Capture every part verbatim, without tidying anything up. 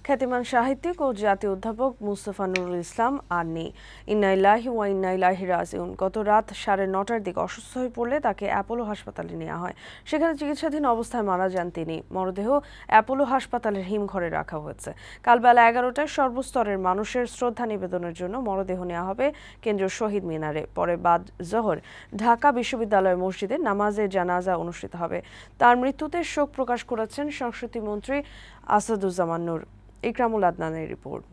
খ্যাতিমান সাহিত্যিক ও জাতীয় অধ্যাপক মুস্তফা নুরুল ইসলাম আর নেই। ইন্না লিল্লাহি ওয়া ইন্না ইলাইহি রাজিউন। গত রাত সাড়ে নটার দিকে অসুস্থ হয়ে পড়লে তাকে অ্যাপোলো হাসপাতালে নেওয়া হয়। সেখানে চিকিৎসাধীন অবস্থায় মারা যান তিনি। মরদেহ অ্যাপোলো হাসপাতালের হিমঘরে রাখা হয়েছে। কাল বেলা এগারোটায় সর্বস্তরের মানুষের শ্রদ্ধা নিবেদনের জন্য মরদেহ নেওয়া হবে কেন্দ্রীয় শহীদ মিনারে। পরে বাদ জোহর ঢাকা বিশ্ববিদ্যালয় মসজিদে নামাজে জানাজা অনুষ্ঠিত হবে। তার মৃত্যুতে শোক প্রকাশ করেছেন সংস্কৃতি মন্ত্রী আসাদুজ্জামান নূর। ইকরামুল আদনানের রিপোর্ট।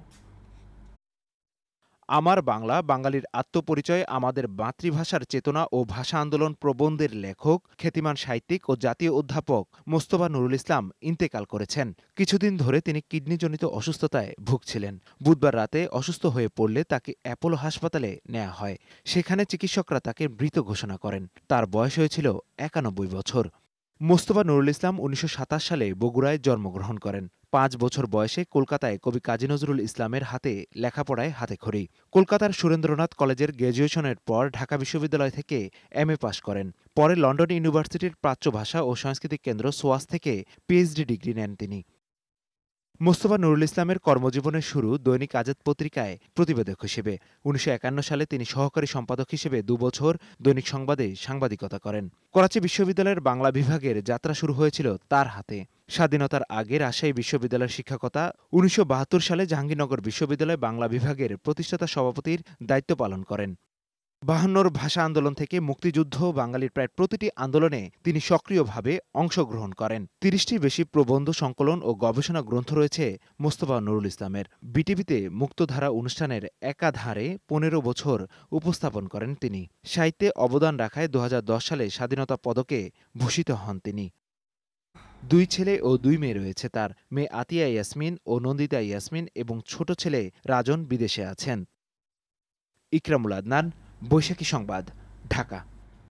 আমার বাংলা, বাঙালির আত্মপরিচয়, আমাদের মাতৃভাষার চেতনা ও ভাষা আন্দোলন প্রবন্ধের লেখক, খ্যাতিমান সাহিত্যিক ও জাতীয় অধ্যাপক মোস্তফা নুরুল ইসলাম ইন্তেকাল করেছেন। কিছুদিন ধরে তিনি কিডনিজনিত অসুস্থতায় ভুগছিলেন। বুধবার রাতে অসুস্থ হয়ে পড়লে তাকে অ্যাপোলো হাসপাতালে নেওয়া হয়। সেখানে চিকিৎসকরা তাকে মৃত ঘোষণা করেন। তার বয়স হয়েছিল একানব্বই বছর। মোস্তফা নুরুল ইসলাম উনিশশো সাতাশ সালে বগুড়ায় জন্মগ্রহণ করেন। পাঁচ বছর বয়সে কলকাতায় কবি কাজী নজরুল ইসলামের হাতে লেখাপড়ায় হাতেখড়ি। কলকাতার সুরেন্দ্রনাথ কলেজের গ্র্যাজুয়েশনের পর ঢাকা বিশ্ববিদ্যালয় থেকে এম এ পাশ করেন। পরে লন্ডন ইউনিভার্সিটির প্রাচ্য ভাষা ও সাংস্কৃতিক কেন্দ্র সোয়াস থেকে পিএইচডি ডিগ্রি নেন তিনি। মোস্তফা নুরুল ইসলামের কর্মজীবনের শুরু দৈনিক আজাদ পত্রিকায় প্রতিবেদক হিসেবে। উনিশশো একান্ন সালে তিনি সহকারী সম্পাদক হিসেবে দুবছর দৈনিক সংবাদে সাংবাদিকতা করেন। করাচি বিশ্ববিদ্যালয়ের বাংলা বিভাগের যাত্রা শুরু হয়েছিল তার হাতে। স্বাধীনতার আগে রাজশাহী বিশ্ববিদ্যালয়ের শিক্ষকতা, উনিশশো বাহাত্তর সালে জাহাঙ্গীরনগর বিশ্ববিদ্যালয় বাংলা বিভাগের প্রতিষ্ঠাতা সভাপতির দায়িত্ব পালন করেন। বাহান্নর ভাষা আন্দোলন থেকে মুক্তিযুদ্ধ, বাঙালির প্রায় প্রতিটি আন্দোলনে তিনি সক্রিয়ভাবে অংশগ্রহণ করেন। তিরিশটির বেশি প্রবন্ধ সংকলন ও গবেষণা গ্রন্থ রয়েছে মোস্তফা নুরুল ইসলামের। বিটিভিতে মুক্তধারা অনুষ্ঠানের একাধারে পনেরো বছর উপস্থাপন করেন তিনি। সাহিত্যে অবদান রাখায় দু হাজার দশ সালে স্বাধীনতা পদকে ভূষিত হন তিনি। দুই ছেলে ও দুই মেয়ে রয়েছে তার। মেয়ে আতিয়া ইয়াসমিন ও নন্দিতা ইয়াসমিন এবং ছোট ছেলে রাজন বিদেশে আছেন। ইকরামুল আদনান, বৈশাখী সংবাদ, ঢাকা।